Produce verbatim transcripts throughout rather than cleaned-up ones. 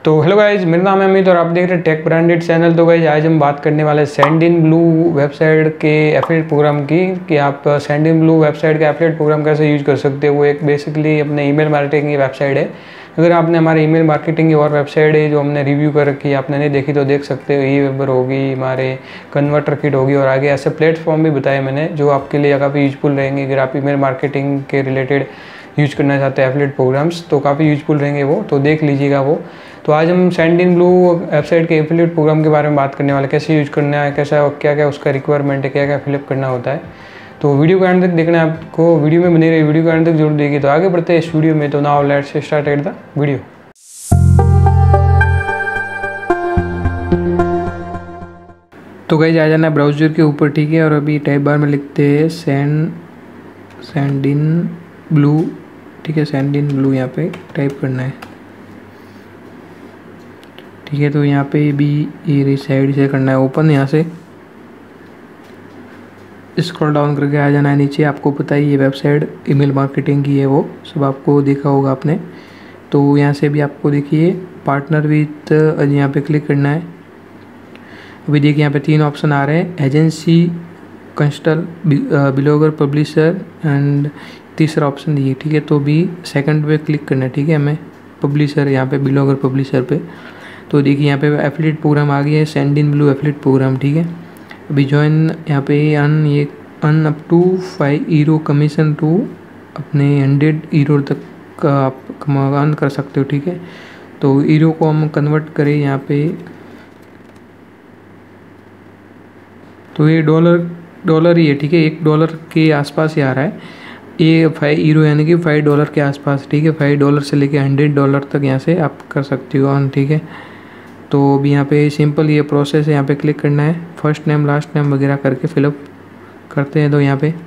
तो hello guys, मेरा नाम है अमित और आप देख रहे हैं टेक ब्रांडेड चैनल। तो गाइज आज हम बात करने वाले सेंडिनब्लू वेबसाइट के एफिलिएट प्रोग्राम की कि आप सेंडिनब्लू वेबसाइट का एफिलिएट प्रोग्राम कैसे यूज़ कर सकते हो। वो एक बेसिकली अपने ईमेल मार्केटिंग की वेबसाइट है। अगर आपने हमारे ईमेल मार्केटिंग की और वेबसाइट है जो हमने रिव्यू कर रखी है, आपने नहीं देखी तो देख सकते हो। ई वेबर होगी, हमारे कन्वर्टर किट होगी और आगे ऐसे प्लेटफॉर्म भी बताए मैंने जो आपके लिए काफ़ी यूजफुल रहेंगे। अगर आप ईमेल मार्केटिंग के रिलेटेड यूज करना चाहते हैं एफिलिएट प्रोग्राम्स तो काफ़ी यूजफुल रहेंगे वो, तो देख लीजिएगा वो। तो आज हम सेंडिनब्लू वेबसाइट के एफिलिएट प्रोग्राम के बारे में बात करने वाले, कैसे यूज करना है, कैसा क्या क्या उसका रिक्वायरमेंट है, क्या क्या फिलअप करना होता है। तो वीडियो को एंड तक देखना है आपको, वीडियो में बने रही, वीडियो को एंड तक जरूर देखिए। तो आगे बढ़ते हैं इस वीडियो में। तो now let's start the video. तो गाइस आ जाना है ब्राउज़र के ऊपर, ठीक है, और अभी टाइप बार में लिखते हैं सेंड सेंडिनब्लू, ठीक है, सेंडिनब्लू यहाँ पे टाइप करना है, ठीक है। तो यहाँ पे भी ये साइड से करना है ओपन, यहाँ से स्क्रॉल डाउन करके आ जाना है नीचे। आपको पता ही ये वेबसाइट ईमेल मार्केटिंग की है, वो सब आपको देखा होगा आपने। तो यहाँ से भी आपको देखिए पार्टनर विथ, यहाँ पे क्लिक करना है। अभी देखिए यहाँ पे तीन ऑप्शन आ रहे हैं, agency, consultant, blogger, publisher and तीसरा ऑप्शन ये, ठीक है। तो भी सेकंड पे क्लिक करना है, ठीक है, हमें पब्लिशर, यहाँ पे ब्लॉगर पब्लिशर पे। तो देखिए यहाँ पे एफिलिएट प्रोग्राम आ गया है, सेंडिनब्लू एफिलिएट प्रोग्राम, ठीक है। अभी ज्वाइन यहाँ पे अन ये अन up to five euro commission to अपने हंड्रेड ईरो तक का आप अर्न कर सकते हो, ठीक है। तो ईरो को हम कन्वर्ट करें यहाँ पे, तो ये डॉलर डॉलर ही है, ठीक है, एक डॉलर के आसपास ही आ रहा है ये फाइव ईरो, यानी कि फाइव डॉलर के आसपास, ठीक है। फाइव डॉलर से लेके हंड्रेड डॉलर तक यहाँ से आप कर सकते हो अर्न, ठीक है। तो अभी यहाँ पे सिंपल ये प्रोसेस है, यहाँ पे क्लिक करना है, फर्स्ट नेम लास्ट नेम वगैरह करके फिलअप करते हैं। तो यहाँ पे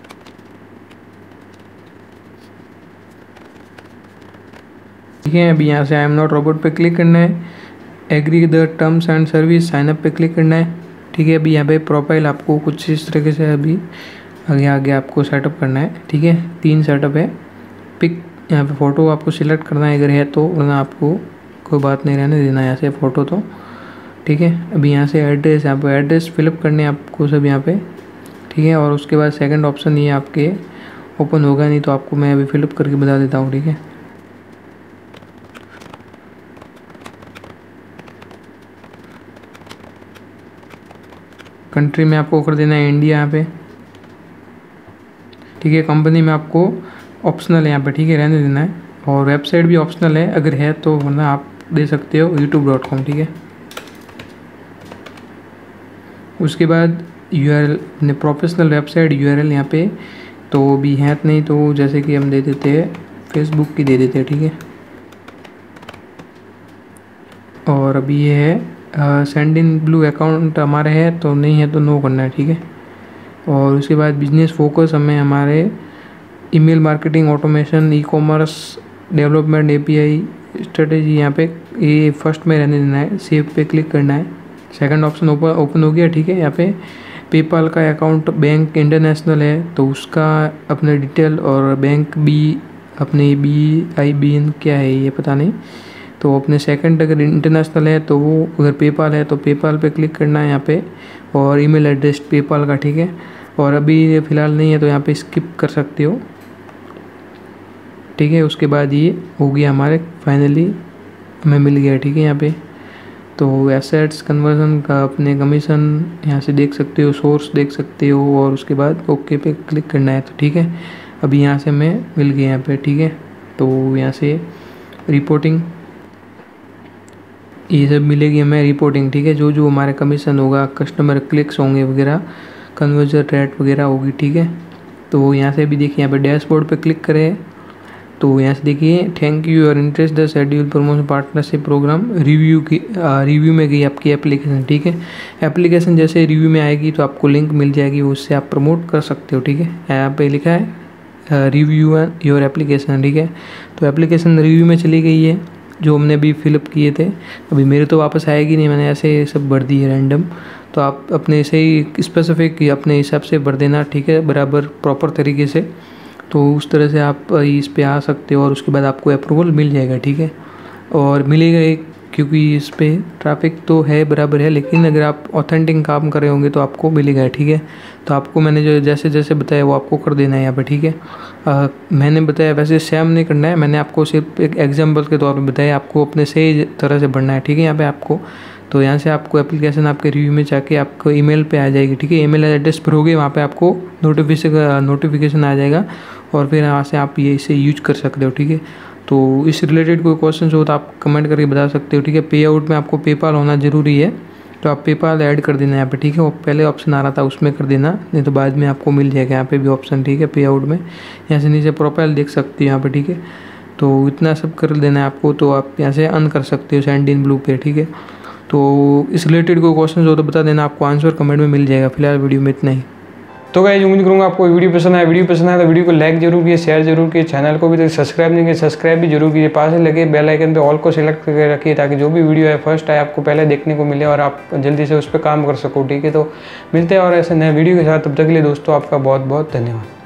ठीक है, अभी यहाँ से आई एम नॉट रोबोट पे क्लिक करना है, agree the terms and service, sign up पे क्लिक करना है, ठीक है। अभी यहाँ पे प्रोफाइल आपको कुछ इस तरीके से अभी आगे आगे आपको सेटअप करना है, ठीक है। तीन सेटअप है, पिक यहाँ पे फ़ोटो आपको सिलेक्ट करना है अगर है तो, वरना आपको कोई बात नहीं रहने देना है ऐसे फ़ोटो तो, ठीक है। अभी यहाँ से एड्रेस, यहाँ पे एड्रेस फिलअप करने हैं आपको सब यहाँ पे, ठीक है। और उसके बाद सेकंड ऑप्शन ये आपके ओपन होगा नहीं, तो आपको मैं अभी फिलअप करके बता देता हूँ, ठीक है। कंट्री में आपको कर देना है इंडिया यहाँ पे, ठीक है। कंपनी में आपको ऑप्शनल है यहाँ पे, ठीक है, रहने देना है। और वेबसाइट भी ऑप्शनल है, अगर है तो, वरना आप दे सकते हो यूट्यूब डॉट कॉम, ठीक है। उसके बाद यू आर एल, अपने professional website U R L यहाँ पे तो भी है नहीं, तो जैसे कि हम दे देते हैं फेसबुक की दे देते हैं, ठीक है। और अभी ये है सेंडिनब्लू अकाउंट हमारे है, तो नहीं है तो नो करना है, ठीक है। और उसके बाद बिजनेस फोकस हमें हमारे email marketing, automation, e commerce, development, API, strategy यहाँ पे ये फर्स्ट में रहने देना है, सेव पे क्लिक करना है। सेकंड ऑप्शन ओपन ओपन हो गया, ठीक है। यहाँ पे पेपाल का अकाउंट बैंक इंटरनेशनल है तो उसका अपने डिटेल, और बैंक बी अपने बी आई बी एन क्या है ये पता नहीं, तो अपने सेकंड अगर इंटरनेशनल है तो वो, अगर पेपाल है तो पेपाल पे क्लिक करना है यहाँ पे, और ईमेल एड्रेस पेपाल का, ठीक है। और अभी फ़िलहाल नहीं है तो यहाँ पे स्किप कर सकते हो, ठीक है। उसके बाद ये हो गया हमारे फाइनली हमें मिल गया, ठीक है। यहाँ पे तो एसेट्स कन्वर्जन का अपने कमीशन यहाँ से देख सकते हो, सोर्स देख सकते हो, और उसके बाद ओके पे क्लिक करना है, तो ठीक है। अभी यहाँ से हमें मिल गया यहाँ पे, ठीक है। तो यहाँ से रिपोर्टिंग ये सब मिलेगी हमें रिपोर्टिंग, ठीक है। जो जो हमारे कमीशन होगा, कस्टमर क्लिक्स होंगे वगैरह, कन्वर्जन रेट वगैरह होगी, ठीक है। तो यहाँ से भी देखिए, यहाँ पे डैशबोर्ड पे क्लिक करें तो यहाँ से देखिए thank you your interest the schedule promotion partnership programme review की, रिव्यू में गई आपकी एप्लीकेशन, ठीक है। एप्लीकेशन जैसे रिव्यू में आएगी तो आपको लिंक मिल जाएगी, उससे आप प्रमोट कर सकते हो, ठीक है। यहाँ पे लिखा है रिव्यू योर एप्लीकेशन, ठीक है। तो एप्लीकेशन रिव्यू में चली गई है, जो हमने अभी फिलअप किए थे। अभी मेरे तो वापस आएगी नहीं, मैंने ऐसे सब भर दी है रैंडम, तो आप अपने से ही स्पेसिफिक अपने हिसाब से भर देना, ठीक है, बराबर प्रॉपर तरीके से। तो उस तरह से आप इस पे आ सकते हो और उसके बाद आपको अप्रूवल मिल जाएगा, ठीक है। और मिलेगा एक क्योंकि इस पे ट्रैफिक तो है बराबर है, लेकिन अगर आप ऑथेंटिक काम कर रहे होंगे तो आपको मिलेगा, ठीक है। तो आपको मैंने जो जैसे जैसे बताया वो आपको कर देना है यहाँ पे, ठीक है। आ, मैंने बताया वैसे सेम नहीं करना है, मैंने आपको सिर्फ एक एग्जांपल के तौर पे बताया, आपको अपने सही तरह से बढ़ना है, ठीक है। यहाँ पे आपको तो यहाँ से आपको एप्लीकेशन आपके रिव्यू में जाके आपको ईमेल पे आ जाएगी, ठीक है। ईमेल एड्रेस भरोगे वहाँ पे आपको नोटिफिकेशन नोटिफिकेशन आ जाएगा और फिर यहाँ से आप ये इसे यूज कर सकते हो, ठीक है। तो इस रिलेटेड कोई क्वेश्चन हो तो आप कमेंट करके बता सकते हो, ठीक है। पे आउट में आपको पेपाल होना ज़रूरी है, तो आप पेपाल ऐड कर देना यहाँ पे, ठीक है। वो पहले ऑप्शन आ रहा था उसमें कर देना, नहीं तो बाद में आपको मिल जाएगा यहाँ पे भी ऑप्शन, ठीक है। पे आउट में यहाँ से नीचे प्रोफाइल देख सकते हो यहाँ पे, ठीक है। तो इतना सब कर देना है आपको, तो आप यहाँ से अर्न कर सकते हो सेंडिन ब्लू पे, ठीक है। तो इस रिलेटेड कोई क्वेश्चन हो तो बता देना, आपको आंसर कमेंट में मिल जाएगा। फिलहाल वीडियो में इतना ही। तो गाइस उम्मीद करूँगा आपको वीडियो पसंद आया। वीडियो पसंद आया तो वीडियो को लाइक जरूर कीजिए, शेयर जरूर कीजिए, चैनल को भी तो सब्सक्राइब नहीं किया सब्सक्राइब भी जरूर कीजिए। पास में लगे बेल आइकन पे ऑल को सिलेक्ट करके रखिए, ताकि जो भी वीडियो है फर्स्ट आए आपको पहले देखने को मिले और आप जल्दी से उस पर काम कर सको, ठीक है। तो मिलते हैं और ऐसे नए वीडियो के साथ, तब तक के लिए दोस्तों आपका बहुत बहुत धन्यवाद।